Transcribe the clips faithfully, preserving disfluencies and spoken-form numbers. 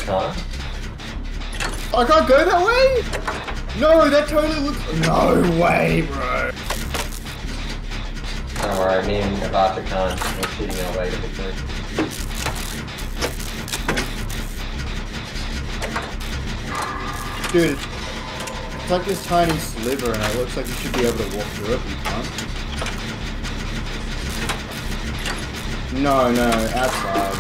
can't. I can't go that way? No, that totally looks... No way, bro. Don't worry, me and Avatar can't. We're cheating our way to victory. Dude, it's like this tiny sliver and it looks like you should be able to walk through it, but you can't. No, no, outside.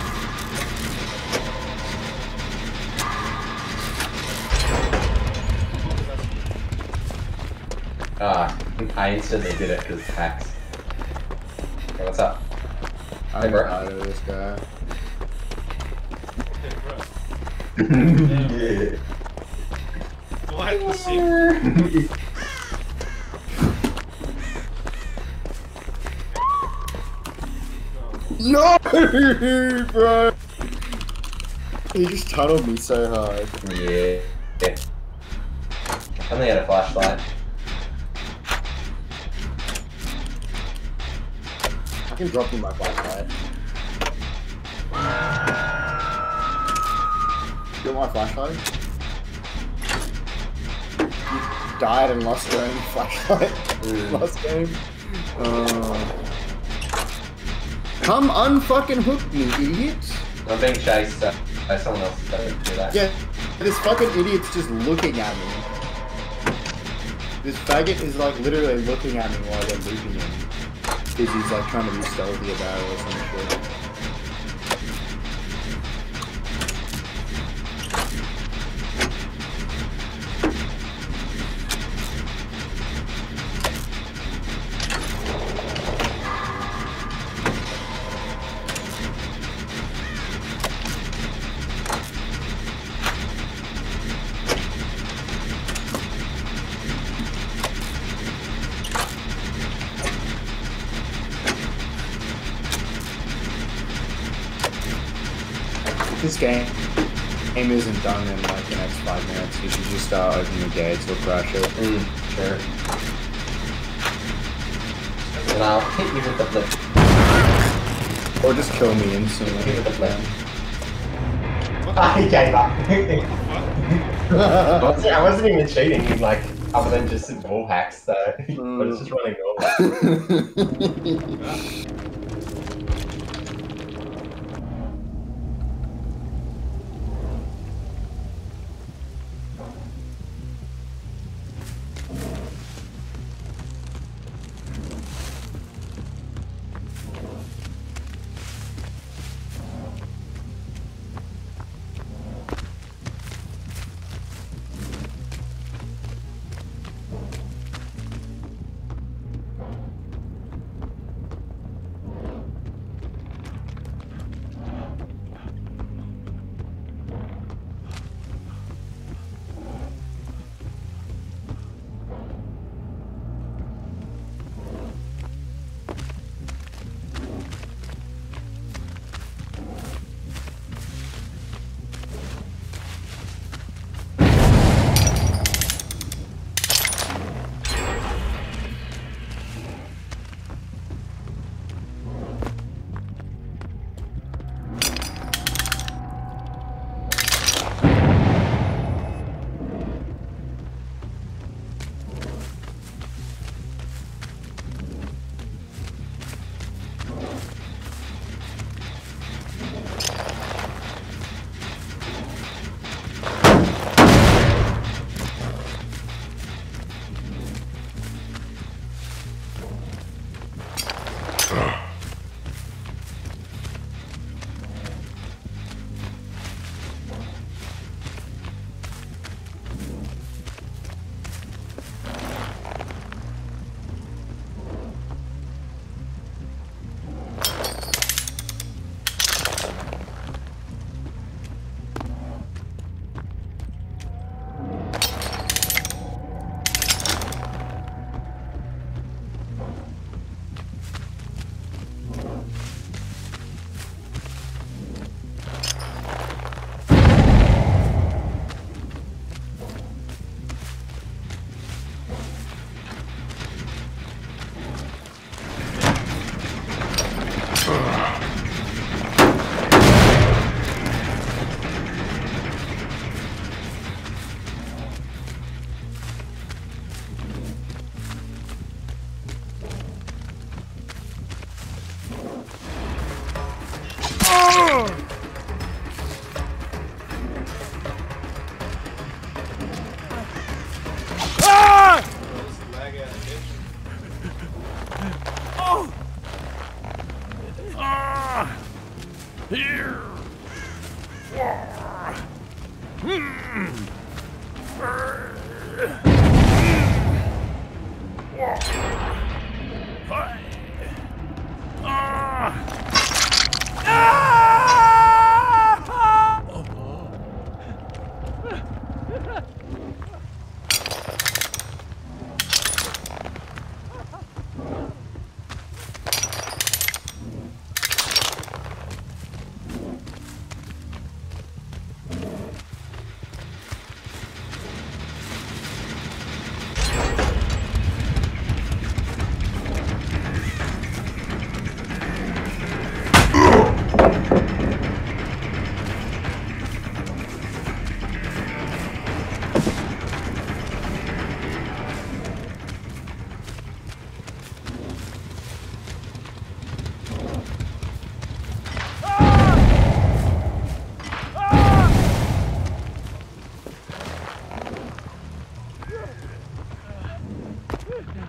Ah, I instantly did it because hacks. Okay, what's up? I'm Hey, bro. tired of this guy. Yeah. What? No, bro. He just tunneled me so hard. Yeah. Yeah. I only had a flashlight. I can drop you my flashlight. You want my flashlight? You died and lost your own flashlight Mm. last game. Uh, come unfucking hook me, idiot! I'm being chased uh, by someone else that would do that. Yeah, this fucking idiot's just looking at me. This faggot is like literally looking at me while they're looping him. Because he's like trying to be stealthy about it or some shit. This game, game isn't done in like the next five minutes. You should just start opening the gates or crash it. Mm, sure. And I'll hit you with the flip. Or just kill me instantly. Hit you with the flip. I gave up. I, wasn't, I wasn't even cheating, like, other than just wall hacks, so I was just running normal.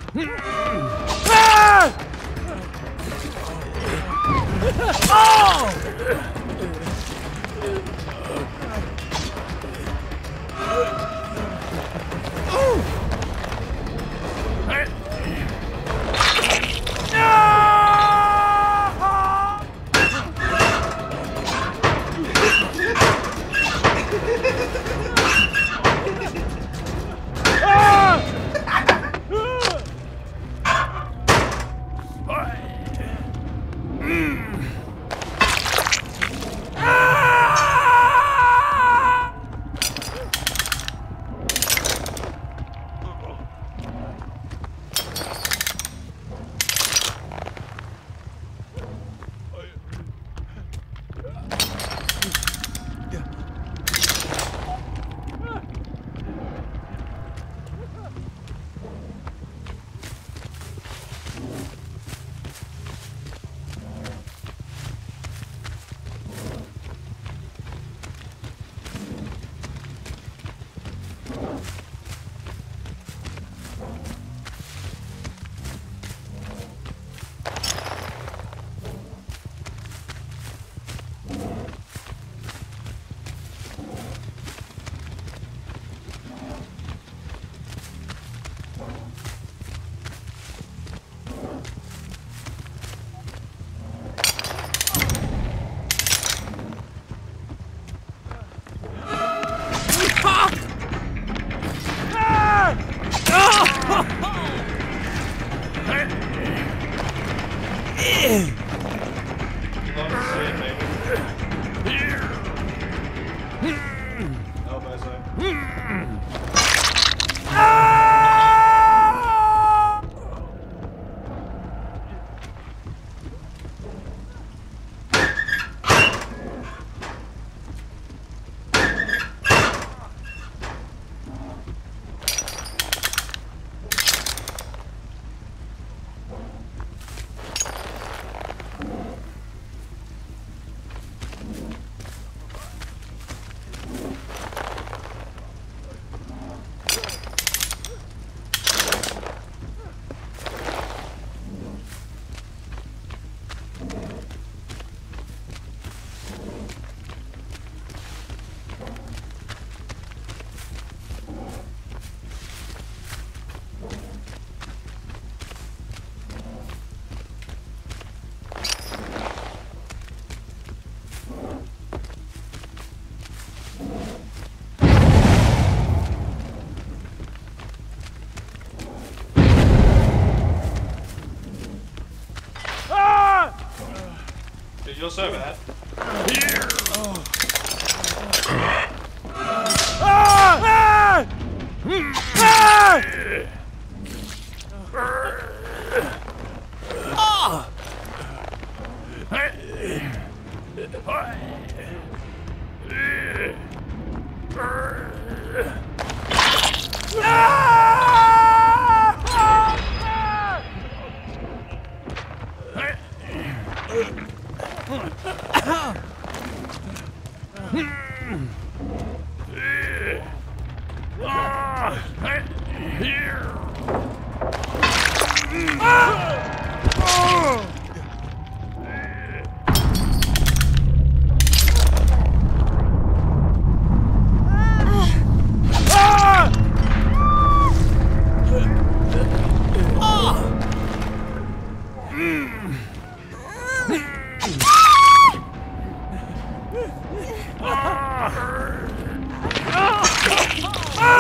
You're so bad. Ah!